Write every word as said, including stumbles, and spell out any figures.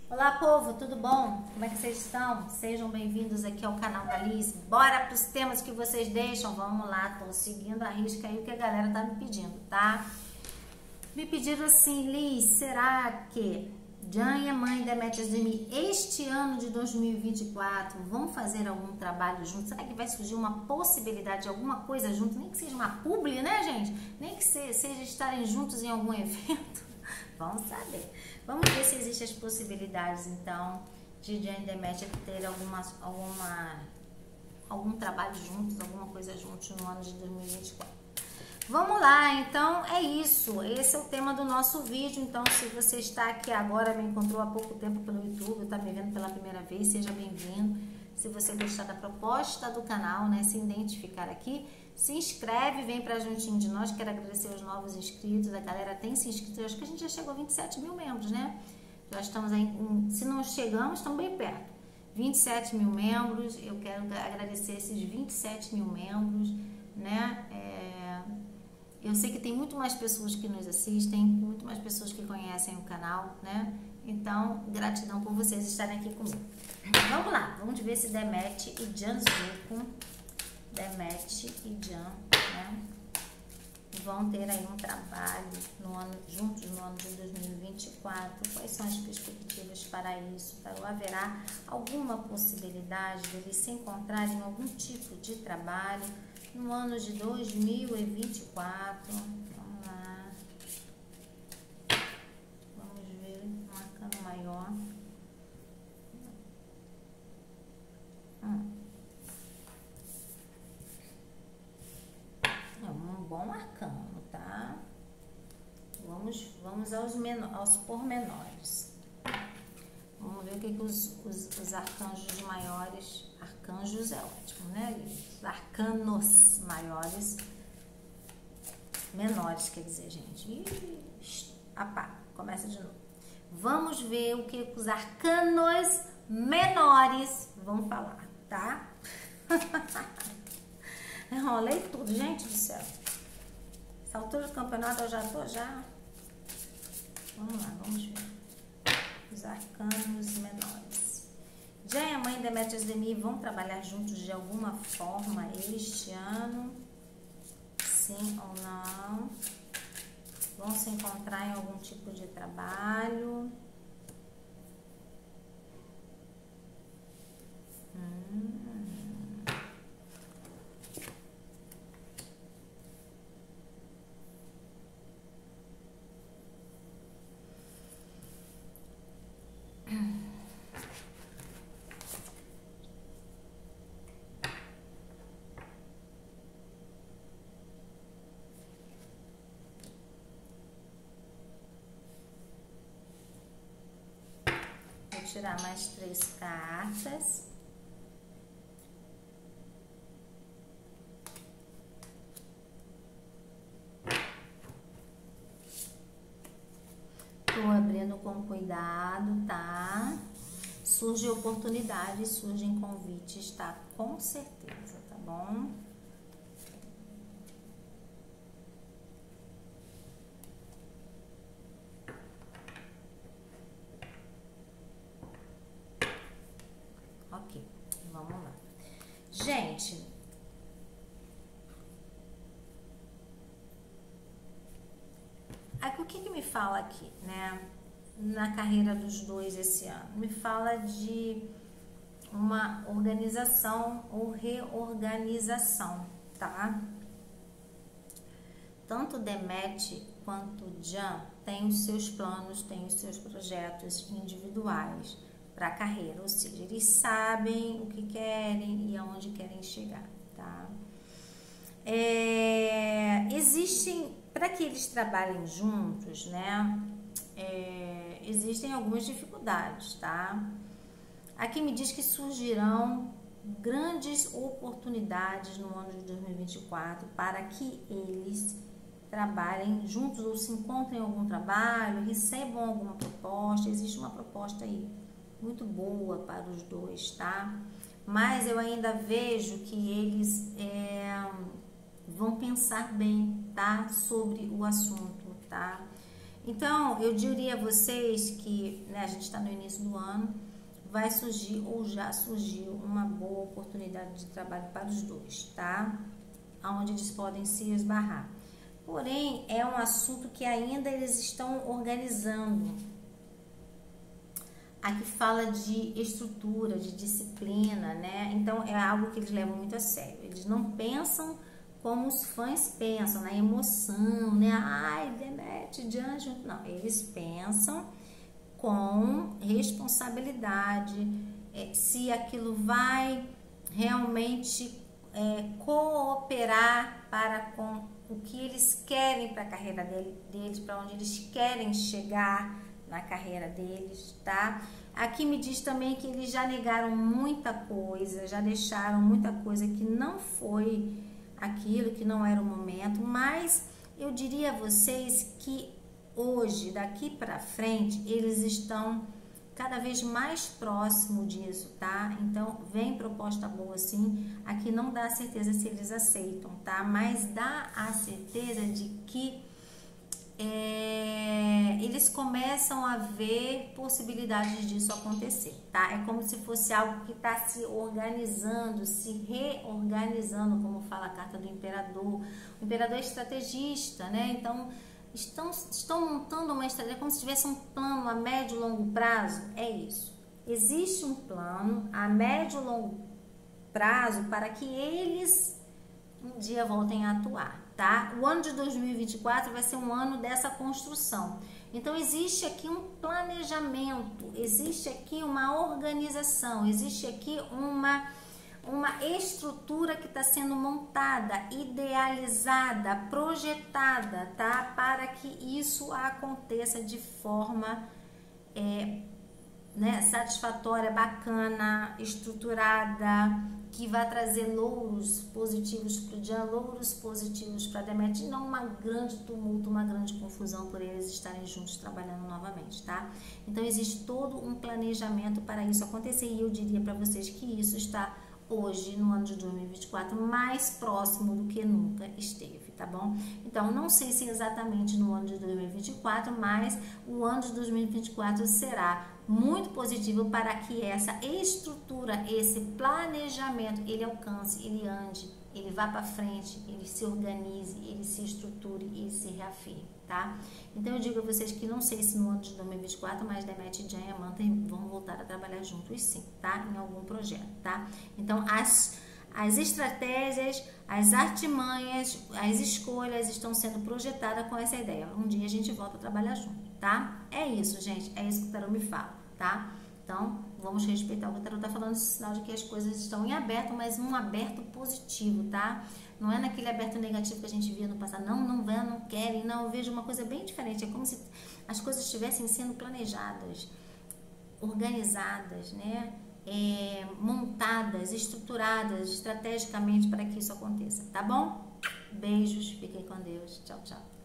Olá, povo, tudo bom? Como é que vocês estão? Sejam bem-vindos aqui ao canal da Liz. Bora para os temas que vocês deixam? Vamos lá, tô seguindo a risca aí o que a galera tá me pedindo, tá? Me pediram assim, Liz, será que Jan e a mãe Demetrias de mim este ano de dois mil e vinte e quatro vão fazer algum trabalho junto? Será que vai surgir uma possibilidade de alguma coisa junto? Nem que seja uma publi, né, gente? Nem que seja estarem juntos em algum evento. Vamos saber. Vamos ver se existem as possibilidades, então, de Jan e Demetrias ter alguma, alguma, algum trabalho juntos, alguma coisa juntos no ano de dois mil e vinte e quatro. Vamos lá, então é isso. Esse é o tema do nosso vídeo. Então, se você está aqui agora, me encontrou há pouco tempo pelo YouTube, está me vendo pela primeira vez, seja bem-vindo. Se você gostar da proposta do canal, né, se identificar aqui, se inscreve, vem pra juntinho de nós. Quero agradecer aos novos inscritos. A galera tem se inscrito. Eu acho que a gente já chegou a vinte e sete mil membros, né? Já estamos aí, se não chegamos, estamos bem perto. vinte e sete mil membros. Eu quero agradecer esses vinte e sete mil membros, né? É, eu sei que tem muito mais pessoas que nos assistem, muito mais pessoas que conhecem o canal, né? Então, gratidão por vocês estarem aqui comigo. Vamos lá, vamos ver se Demet e Jan Zuko, Demet e Jan, né, vão ter aí um trabalho no ano, juntos no ano de dois mil e vinte e quatro. Quais são as perspectivas para isso? Para haverá alguma possibilidade de eles se encontrarem em algum tipo de trabalho no ano de dois mil e vinte e quatro? Vamos lá. Vamos ver um arcano maior. Hum. É um bom arcano, tá? Vamos, vamos aos, menor, aos pormenores. Vamos ver o que, que os, os, os arcanjos maiores... Arcanjos é ótimo, né? Os arcanos maiores... Menores, quer dizer, gente. Ih, apaga, começa de novo. Vamos ver o que os arcanos menores vão falar, tá? Enrolei tudo, gente do céu. Essa altura do campeonato eu já tô já. Vamos lá, vamos ver. Os arcanos menores. Jan e a mãe Demetrias de mim vão trabalhar juntos de alguma forma este ano? Sim ou não? Vão se encontrar em algum tipo de trabalho? Hum. Vou tirar mais três cartas. Tô abrindo com cuidado, tá? Surge oportunidade, surgem convites, tá? Com certeza, tá bom? Ok, vamos lá. Gente, o que que me fala aqui, né? Na carreira dos dois esse ano? Me fala de uma organização ou reorganização, tá? Tanto Demet quanto Jan têm os seus planos, têm os seus projetos individuais para a carreira, ou seja, eles sabem o que querem e aonde querem chegar, tá? É, existem, para que eles trabalhem juntos, né, é, existem algumas dificuldades, tá? Aqui me diz que surgirão grandes oportunidades no ano de dois mil e vinte e quatro para que eles trabalhem juntos ou se encontrem em algum trabalho, recebam alguma proposta. Existe uma proposta aí muito boa para os dois, tá? Mas eu ainda vejo que eles é, vão pensar bem, tá? Sobre o assunto, tá? Então, eu diria a vocês que, né, a gente está no início do ano, vai surgir ou já surgiu uma boa oportunidade de trabalho para os dois, tá? Onde eles podem se esbarrar. Porém, é um assunto que ainda eles estão organizando. Aqui fala de estrutura, de disciplina, né? Então, é algo que eles levam muito a sério. Eles não pensam como os fãs pensam, na emoção, né? Ai, Demet, Diante. Não, eles pensam com responsabilidade, é, se aquilo vai realmente é, cooperar para com o que eles querem para a carreira dele, deles, para onde eles querem chegar na carreira deles, tá? Aqui me diz também que eles já negaram muita coisa, já deixaram muita coisa que não foi aquilo, que não era o momento, mas eu diria a vocês que hoje, daqui para frente, eles estão cada vez mais próximo disso, tá? Então, vem proposta boa sim. Aqui não dá certeza se eles aceitam, tá? Mas dá a certeza de que é, eles começam a ver possibilidades disso acontecer, tá? É como se fosse algo que está se organizando, se reorganizando, como fala a carta do imperador. O imperador é estrategista, né? Então, Estão, estão montando uma estratégia como se tivesse um plano a médio e longo prazo. É isso. Existe um plano a médio e longo prazo para que eles um dia voltem a atuar, tá? O ano de dois mil e vinte e quatro vai ser um ano dessa construção. Então, existe aqui um planejamento, existe aqui uma organização, existe aqui uma... uma estrutura que está sendo montada, idealizada, projetada, tá? Para que isso aconteça de forma é, né, satisfatória, bacana, estruturada, que vai trazer louros positivos para o Jan, louros positivos para a Demet, e não uma grande tumulto, uma grande confusão por eles estarem juntos trabalhando novamente, tá? Então, existe todo um planejamento para isso acontecer, e eu diria para vocês que isso está hoje, no ano de dois mil e vinte e quatro, mais próximo do que nunca esteve, tá bom? Então, não sei se exatamente no ano de dois mil e vinte e quatro, mas o ano de dois mil e vinte e quatro será muito positivo para que essa estrutura, esse planejamento, ele alcance, ele ande, ele vá para frente, ele se organize, ele se estruture e se reafirme, tá? Então, eu digo a vocês que não sei se no ano de dois mil e vinte e quatro, mas Demet, Jan e Amanta vão voltar a trabalhar juntos sim, tá? Em algum projeto, tá? Então, as, as estratégias, as artimanhas, as escolhas estão sendo projetadas com essa ideia. Um dia a gente volta a trabalhar junto, tá? É isso, gente. É isso que o tarô me fala, tá? Então, vamos respeitar o que o tarô tá falando, sinal de que as coisas estão em aberto, mas um aberto positivo, tá? Não é naquele aberto negativo que a gente via no passado. Não, não vão, não querem, não. Eu vejo uma coisa bem diferente. É como se as coisas estivessem sendo planejadas, organizadas, né? É, montadas, estruturadas estrategicamente para que isso aconteça, tá bom? Beijos, fiquem com Deus. Tchau, tchau.